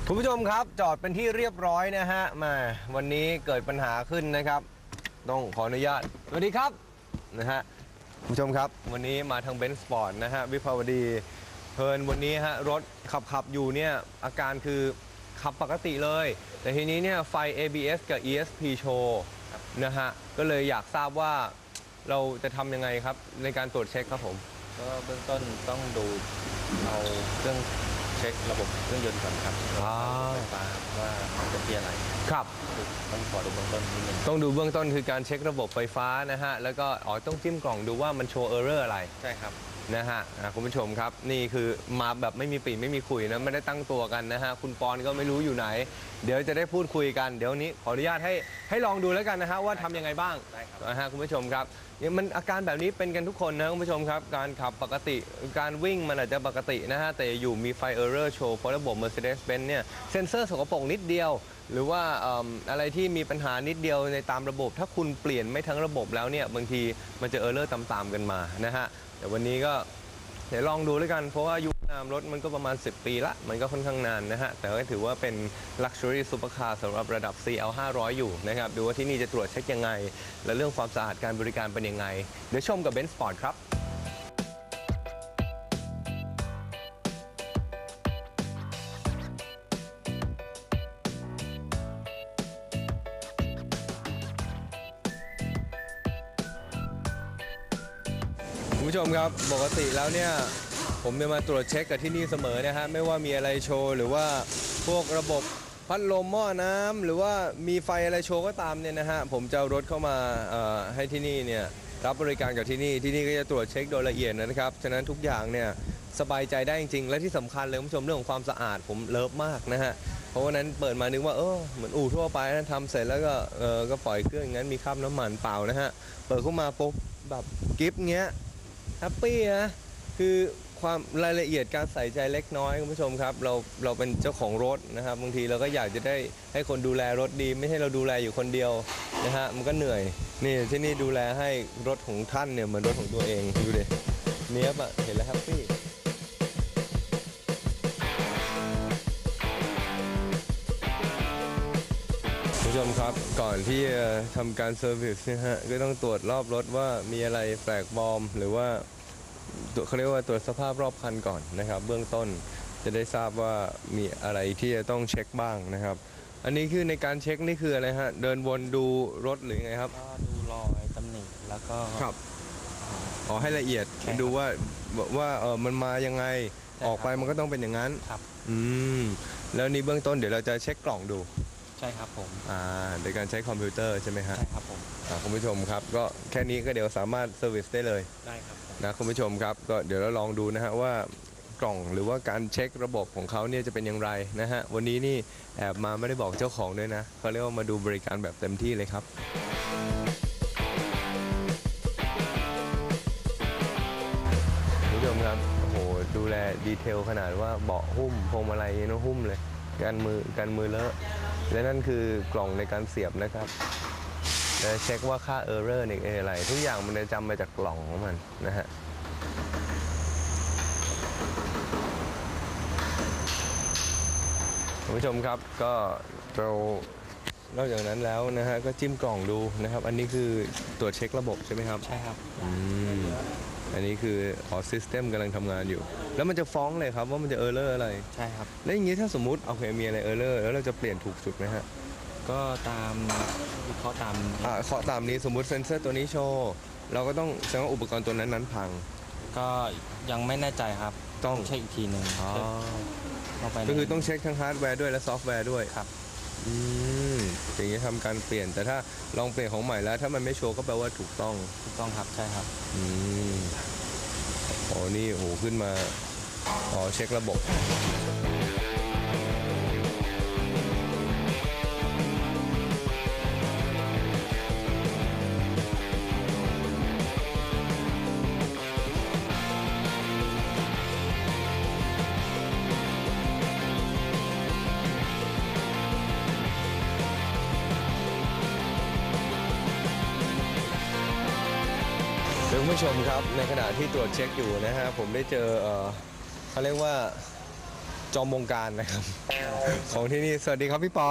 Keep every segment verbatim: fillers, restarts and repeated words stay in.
คุณผู้ชมครับจอดเป็นที่เรียบร้อยนะฮะมาวันนี้เกิดปัญหาขึ้นนะครับต้องขออนุญาตสวัสดีครับนะฮะคุณผู้ชมครับวันนี้มาทางเบนซ์สปอร์ตนะฮะวิภาวดีเพลินวันนี้ฮะรถขับขับอยู่เนี่ยอาการคือขับปกติเลยแต่ทีนี้เนี่ยไฟ เอ บี เอส กับ อี เอส พี โชว์นะฮะก็เลยอยากทราบว่าเราจะทำยังไงครับในการตรวจเช็คครับผมก็เบื้องต้นต้องดูเอาเครื่องเช็คระบบเครื่องยนต์ก่อนครับไฟฟ้าว่ามันเป็นที่อะไรครับต้องขอดูเบื้องต้นนิดนึงต้องดูเบื้องต้นคือการเช็คระบบไฟฟ้านะฮะแล้วก็อ๋อต้องจิ้มกล่องดูว่ามันโชว์เออร์เรอร์อะไรใช่ครับนะฮะคุณผู้ชมครับนี่คือมาแบบไม่มีปีไม่มีคุยนะไม่ได้ตั้งตัวกันนะฮะคุณปอนก็ไม่รู้อยู่ไหนเดี๋ยวจะได้พูดคุยกันเดี๋ยวนี้ขออนุญาตให้ให้ลองดูแล้วกันนะฮะว่าทำยังไงบ้างนะฮะคุณผู้ชมครับมันอาการแบบนี้เป็นกันทุกคนนะคุณผู้ชมครับการขับปกติการวิ่งมันอาจจะปกตินะฮะแต่อยู่มีไฟเออร์เรอร์โชว์เพราะระบบ Mercedes-Benz เนี่ยเซ็นเซอร์สกปรกนิดเดียวหรือว่าอะไรที่มีปัญหานิดเดียวในตามระบบถ้าคุณเปลี่ยนไม่ทั้งระบบแล้วเนี่ยบางทีมันจะเออร์เรอร์ตามๆกันมานะฮะแต่วันนี้ก็เดี๋ยวลองดูด้วยกันเพราะว่ายุคนามรถมันก็ประมาณสิบปีละมันก็ค่อนข้างนานนะฮะแต่ก็ถือว่าเป็น Luxury Supercar สำหรับระดับ ซี แอล ห้าร้อย อยู่นะครับดูว่าที่นี่จะตรวจเช็คยังไงและเรื่องความสะอาดการบริการเป็นยังไงเดี๋ยวชมกับ Benz Sport ครับคุณผู้ชมครับปกติแล้วเนี่ยผมจะมาตรวจเช็คกับที่นี่เสมอนะฮะไม่ว่ามีอะไรโชว์หรือว่าพวกระบบพัดลมหม้อน้ำหรือว่ามีไฟอะไรโชว์ก็ตามเนี่ยนะฮะผมจะเอารถเข้ามาให้ที่นี่เนี่ยรับบริการกับที่นี่ที่นี่ก็จะตรวจเช็คโดยละเอียดนะครับฉะนั้นทุกอย่างเนี่ยสบายใจได้จริงๆและที่สำคัญเลยคุณผู้ชมเรื่องของความสะอาดผมเลิฟมากนะฮะเพราะว่านั้นเปิดมานึกว่าเออเหมือนอู่ทั่วไปนะทำเสร็จแล้วก็เออก็ปล่อยเครื่องอย่างนั้นมีคราบน้ำมันเปล่านะฮะเปิดเข้ามาปุ๊บแบบกิฟต์เงี้ยแฮปปี้นะคือความรายละเอียดการใส่ใจเล็กน้อยคุณผู้ชมครับเราเราเป็นเจ้าของรถนะครับบางทีเราก็อยากจะได้ให้คนดูแลรถดีไม่ใช่เราดูแลอยู่คนเดียวนะฮะมันก็เหนื่อยนี่ที่นี่ดูแลให้รถของท่านเนี่ยเหมือนรถของตัวเองดูดิเนี้ยบอะเห็นแล้วแฮปปี้คุณผู้ชมครับก่อนที่จะทำการเซอร์วิสนะฮะก็ต้องตรวจรอบรถว่ามีอะไรแปลกปลอมหรือว่าเขาเรียกว่าตรวจสภาพรอบคันก่อนนะครับเบื้องต้นจะได้ทราบว่ามีอะไรที่จะต้องเช็คบ้างนะครับอันนี้คือในการเช็คนี่คืออะไรฮะเดินวนดูรถหรือไงครับก็ดูรอยตำหนิแล้วก็ครับขอให้ละเอียดดูว่าว่าเออมันมายังไงออกไปมันก็ต้องเป็นอย่างนั้นครับอืมแล้วนี่เบื้องต้นเดี๋ยวเราจะเช็คกล่องดูใช่ครับผมอ่าโดยการใช้คอมพิวเตอร์ใช่ไหมฮะใช่ครับผมคุณผู้ชมครับก็แค่นี้ก็เดี๋ยวสามารถเซอร์วิสได้เลยได้ครับนะคุณผู้ชมครับก็เดี๋ยวเราลองดูนะฮะว่ากล่องหรือว่าการเช็คระบบของเขาเนี่ยจะเป็นอย่างไรนะฮะวันนี้นี่แอบมาไม่ได้บอกเจ้าของด้วยนะเขาเรียกว่ามาดูบริการแบบเต็มที่เลยครับคุณผู้ชมครับโอ้โหดูแลดีเทลขนาดว่าเบาะหุ้มพวงมาลัยนี่หุ้มเลยการมือการมือเลอะและนั่นคือกล่องในการเสียบนะครับจะเช็คว่าค่าเออร์เรอร์นี่อะไรทุกอย่างมันจะจำมาจากกล่องของมันนะฮะคุณผู้ชมครับก็เรานอกจากนั้นแล้วนะฮะก็จิ้มกล่องดูนะครับอันนี้คือตรวจเช็คระบบใช่ไหมครับใช่ครับอืมอันนี้คือขอซิสเต็มกำลังทำงานอยู่แล้วมันจะฟ้องเลยครับว่ามันจะเออร์เรอร์อะไรใช่ครับแล้วอย่างนี้ถ้าสมมุติโอเคมีอะไรเออร์เรอร์แล้วเราจะเปลี่ยนถูกสุดไหมฮะก็ตามวิเคราะห์ตามอ่าเคาะตามนี้สมมุติเซนเซอร์ตัวนี้โชว์เราก็ต้องแสดงว่าอุปกรณ์ตัวนั้นนั้นพังก็ยังไม่แน่ใจครับต้องเช็คอีกทีหนึ่งก็คือต้องเช็คทั้งฮาร์ดแวร์ด้วยและซอฟต์แวร์ด้วยครับอืมอย่างนี้ทำการเปลี่ยนแต่ถ้าลองเปลี่ยนของใหม่แล้วถ้ามันไม่โชว์ก็แปลว่าถูกต้องถูกต้องครับใช่ครับอืมอ๋อนี่โหขึ้นมาอ๋อเช็คระบบคุณผู้ชมครับในขณะที่ตรวจเช็คอยู่นะฮะผมได้เจอเขาเรียกว่าจอมวงการนะครับ ของที่นี่สวัสดีครับพี่ปอ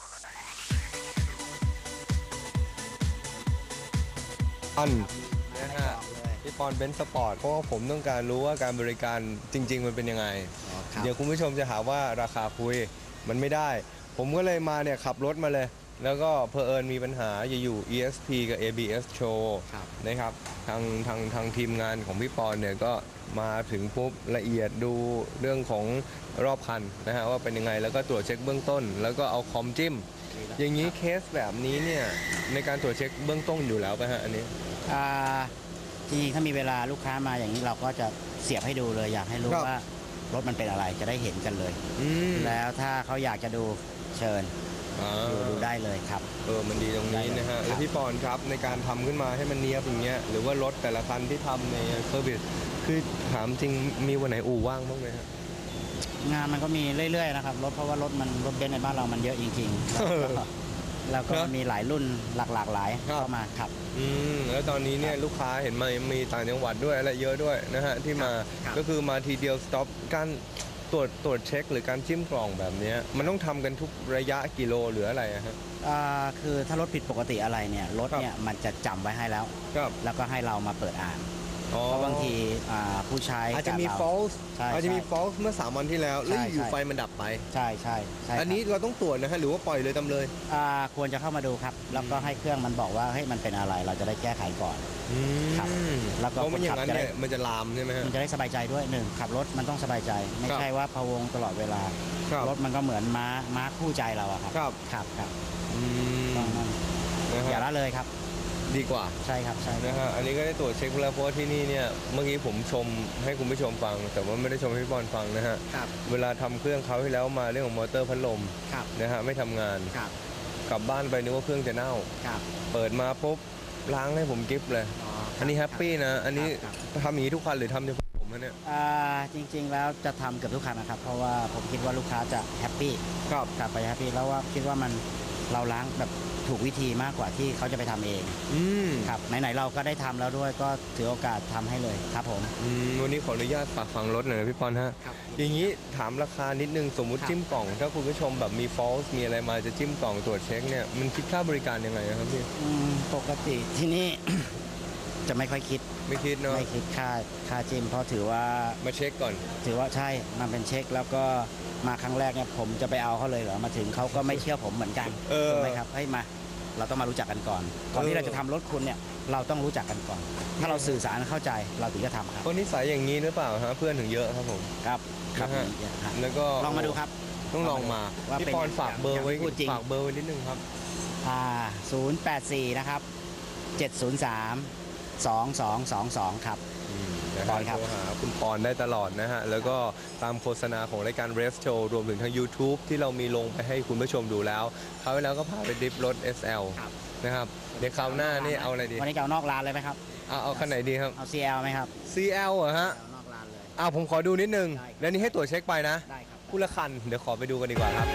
อันนะฮะพี่ปอนเบนซ์สปอร์ตเพราะว่าผมต้องการรู้ว่าการบริการจริง ๆ มันเป็นยังไง เดี๋ยวคุณผู้ชมจะหาว่าราคาคุยมันไม่ได้ ผมก็เลยมาเนี่ยขับรถมาเลย แล้วก็เพอเอิญมีปัญหาอยู่ อี เอส พี กับ เอ บี เอส Show นะครับทางทางทางทีมงานของพี่ปอนเนี่ยก็มาถึงปุ๊บละเอียดดูเรื่องของรอบคันนะฮะว่าเป็นยังไงแล้วก็ตรวจเช็คเบื้องต้น แล้วก็เอาคอมจิ้ม อย่างนี้เคสแบบนี้เนี่ยในการตรวจเช็คเบื้องต้นอยู่แล้วป่ะฮะอันนี้อ่าจริงๆถ้ามีเวลาลูกค้ามาอย่างนี้เราก็จะเสียบให้ดูเลย อยากให้รู้ครับว่ารถมันเป็นอะไรจะได้เห็นกันเลยอืมแล้วถ้าเขาอยากจะดูเชิญอ่าดูดูได้เลยครับเออ มันดีตรงนี้นะฮะได้เลยแล้วพี่ปอนครับในการทำขึ้นมาให้มันเนียบอย่างเงี้ย หรือว่ารถแต่ละคันที่ทำในเซอร์วิส คือถามจริงมีวันไหนอู่ว่างบ้างไหมฮะงานมันก็มีเรื่อยๆนะครับรถเพราะว่ารถมันรถเบนซ์ในบ้านเรามันเยอะจริงๆแล้วก็แล้วก็ครับมีหลายรุ่นหลากๆหลายครับเข้ามาครับอืม แล้วตอนนี้เนี่ยลูกค้าเห็นมามีต่างจังหวัดด้วยอะไรเยอะด้วยนะฮะที่มาครับก็คือมาทีเดียวสต็อปการตรวจตรวจเช็ค หรือการจิ้มกล่องแบบเนี้ยมันต้องทำกันทุกระยะกิโลหรืออะไรอะฮะอ่าคือถ้ารถผิดปกติอะไรเนี่ยรถครับเนี่ยมันจะจำไว้ให้แล้วครับแล้วก็ให้เรามาเปิดอ่านอ๋อเพราะบางทีอ่าผู้ใช้อาจจะมีกับเรา false ใช่อาจจะมีใช่ false เมื่อสามวันที่แล้ว แล้วใช่อยู่ใช่ไฟมันดับไปใช่ใช่ใช่ครับอันนี้เราต้องตรวจนะฮะหรือว่าปล่อยเลยตามเลยอ่าควรจะเข้ามาดูครับ แล้วก็ให้เครื่องมันบอกว่าเฮ้ยมันเป็นอะไรเราจะได้แก้ไขก่อนอืมครับแล้วก็เพราะไม่อย่างนั้นคนขับจะได้เนี่ยมันจะลามใช่ไหมฮะมันจะได้สบายใจด้วยหนึ่งขับรถมันต้องสบายใจ ไม่ครับใช่ว่าพะวงตลอดเวลาครับรถมันก็เหมือนม้าม้าคู่ใจเราอะครับครับครับครับอืมต้องต้องนะอย่าฮะละเลยครับดีกว่าใช่ครับใช่นะฮะอันนี้ก็ได้ตรวจเช็คแล้วเพราะว่าที่นี่เนี่ยเมื่อกี้ผมชมให้คุณผู้ชมฟัง แต่ว่าไม่ได้ชมให้พี่บอลฟังนะฮะครับเวลาทำเครื่องเขาที่แล้วมาเรื่องของมอเตอร์พัดลมครับนะฮะไม่ทำงานครับกลับบ้านไปนึกว่าเครื่องจะเน่าครับเปิดมาปุ๊บล้างให้ผมกิฟต์เลยอ๋อครับอันนี้แฮปปี้นะ อันนี้ครับทำอย่างนี้ทุกคันหรือทำเฉพาะผมฮะเนี่ยอ่าจริงๆแล้วจะทำเกือบทุกคันนะครับ เพราะว่าผมคิดว่าลูกค้าจะแฮปปี้ครับกลับไปแฮปปี้แล้วว่าคิดว่ามันเราล้างแบบถูกวิธีมากกว่าที่เขาจะไปทำเองอืมครับไหนๆเราก็ได้ทำแล้วด้วยก็ถือโอกาสทำให้เลยครับผมอืมวันนี้ขออนุญาตฝากฟังรถหน่อยนะพี่ปอนฮะครับอย่างนี้ถามราคานิดนึงสมมุติครับจิ้มกล่อง ถ้าคุณผู้ชมแบบมี false มีอะไรมาจะจิ้มกล่องตรวจเช็คเนี่ยมันคิดค่าบริการยังไงนะครับพี่อืมปกติที่นี่ จะไม่ค่อยคิดไม่คิดเนาะไม่คิดค่าค่าจิมเพราะถือว่ามาเช็คก่อนถือว่าใช่มันเป็นเช็คแล้วก็มาครั้งแรกเนี่ยผมจะไปเอาเขาเลยเหรอมาถึงเขาก็ไม่เชื่อผมเหมือนกันเออถูกไหมครับให้มาเราต้องมารู้จักกันก่อน ก่อนเออที่เราจะทำรถคุณเนี่ยเราต้องรู้จักกันก่อน ถ้าเราสื่อสารเข้าใจเราถึงจะทำครับเพราะนิสัยอย่างนี้หรือเปล่าฮะเพื่อนถึงเยอะครับผมครับครับนะฮะครับแล้วก็ลองมาดูครับต้องลองมาว่าพี่เป็นปอนฝากเบอร์ไว้พูดจริงฝากเบอร์ไว้นิดนึงครับอ่าศูนย์แปดสี่นะครับเจ็ดศูนย์สามสองสองสองสองครับนะปฮะอนครับโทรหาคุณปอนได้ตลอดนะฮะ แล้วก็ตามโฆษณาของรายการ Race Show รวมถึงทาง YouTube ที่เรามีลงไปให้คุณผู้ชมดูแล้วคราวที่แล้วก็พาไปดริฟท์รถ เอส แอลครับนะครับเดี๋ยวคราวหน้านี่เอาอะไรดีวันนี้จะเอานอกร้านเลยไหมครับเอาเอาคันไหนดีครับเอา ซี แอล ไหมครับซี แอล เหรอฮะเอานอกร้านเลยอ้าวผมขอดูนิดนึงได้ครับแล้วนี่ให้ตรวจเช็คไปนะได้ครับคู่ละคัน เดี๋ยวขอไปดูกันดีกว่าครับ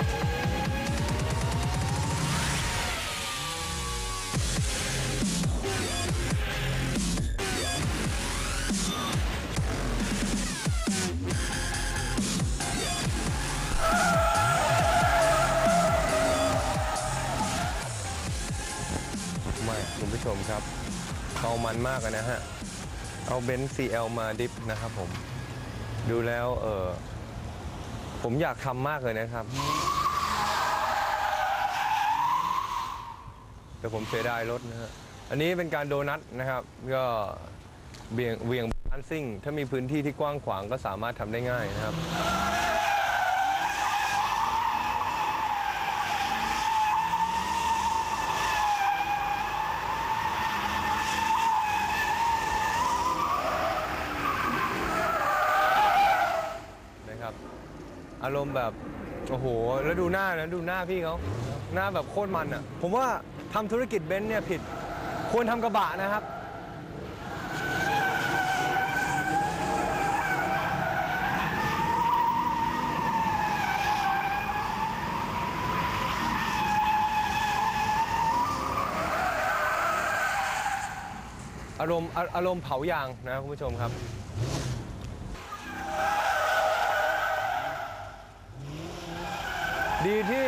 ไม่คุณผู้ชมครับเอามันมากอะนะฮะ เอาเบนซ์ ซี แอล มาดิฟนะครับผม ดูแล้วเออผมอยากทำมากเลยนะครับ แต่ผมเสียดายรถนะฮะ อันนี้เป็นการโดนัทนะครับ ก็เบี่ยงเวียงบานซิ่ง ถ้ามีพื้นที่ที่กว้างขวางก็สามารถทำได้ง่ายนะครับ นะครับ อารมณ์แบบ โอ้โห แล้วดูหน้านะ ดูหน้าพี่เขาหน้าแบบโคตรมันอ่ะ ผมว่าทำธุรกิจเบนซ์เนี่ยผิด ควรทำกระบะนะครับ อารมณ์อาอารมณ์เผายางนะคุณผู้ชมครับดีที่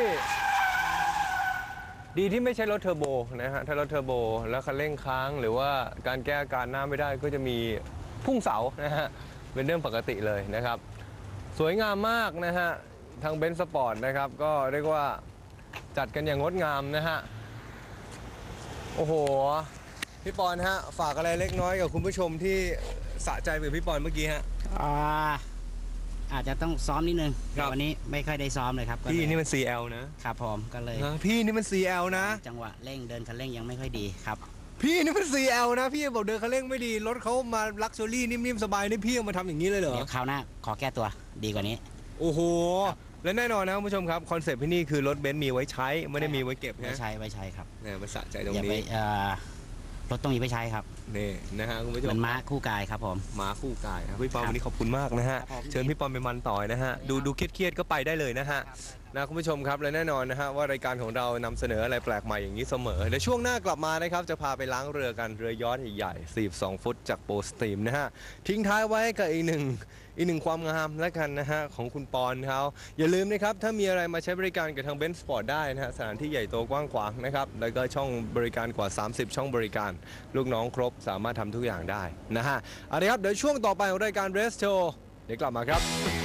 ดีที่ไม่ใช่รถเทอร์โบนะฮะถ้ารถเทอร์โบแล้วคันเร่งค้างหรือว่าการแก้อาการหน้าไม่ได้ก็จะมีพุ่งเสานะฮะเป็นเรื่องปกติเลยนะครับสวยงามมากนะฮะทางเบนซ์สปอร์ตนะครับก็เรียกว่าจัดกันอย่างงดงามนะฮะโอ้โหพี่ปอนฮะฝากอะไรเล็กน้อยกับคุณผู้ชมที่สะใจไปกับพี่ปอนเมื่อกี้ฮะอ่าอาจจะต้องซ้อมนิดนึงครับวันนี้ไม่ค่อยได้ซ้อมเลยครับก็พี่เลยนี่มัน ซี แอล นะครับผมก็เลยนะพี่นี่มัน ซี แอล นะจังหวะเร่งเดินคันเร่งยังไม่ค่อยดีครับพี่นี่มัน ซี แอล นะพี่บอกเดินคันเร่งไม่ดีรถเขามาลักชัวรี่นิ่มๆสบายนี่พี่เอามาทำอย่างนี้เลยเหรอเดี๋ยวคราวหน้าขอแก้ตัวดีกว่านี้โอ้โหและแน่นอนนะคุณผู้ชมครับคอนเซ็ปต์ที่นี่คือรถเบนซ์มีไว้ใช้ไม่ได้มีไว้เก็บไว้นะใช้ไว้ใช้ครับเนี่ยมันสะใจตรงอย่าไปนี้เอ่อรถต้องมีไว้ใช้ครับนี่นะฮะคุณผู้ชเหมืมอนม้าคู่กายครับผมม้าคู่กายครับพี่ปอนครับวันนี้ขอบคุณมากนะฮะครับผมเชิญพี่ปอนไปมันต่อยนะฮะดูดูเครียดๆก็ไปได้เลยนะฮะนะคุณผู้ชมครับและแน่นอนนะฮะว่ารายการของเรานำเสนออะไรแปลกใหม่อย่างนี้เสมอเดี๋ยวช่วงหน้ากลับมานะครับจะพาไปล้างเรือกันเรือยอชต์ใหญ่ๆสี่สิบสองฟุตจากโปรสตรีมนะฮะทิ้งท้ายไว้กับอีกหนึ่งอีกหนึ่งความงามแล้วกันนะฮะของคุณปอนเขาอย่าลืมนะครับถ้ามีอะไรมาใช้บริการกับทางเบนซ์สปอร์ตได้นะฮะสถานที่ใหญ่โตกว้างขวางนะครับแล้วก็ช่องบริการกว่าสามสิบช่องบริการลูกน้องครบสามารถทำทุกอย่างได้นะฮะเอาละครับเดี๋ยวช่วงต่อไปของรายการ Race Show เดี๋ยวกลับมาครับ